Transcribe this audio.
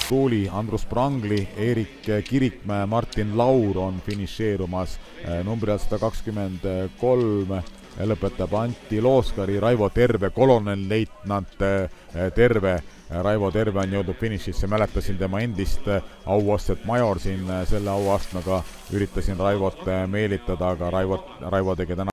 Tuuli, Andrus Prangli, Eerik Kirikmäe, Martin Laur on finišeerumas numbri 123, lõpetab Antti Looskari, Raivo Terve, kolonelleitnant Terve. Raivo Terve on jõudnud finišisse, mäletasin tema endist auastset major siin selle auastmega, üritasin Raivot meelitada, aga Raivo tegi täna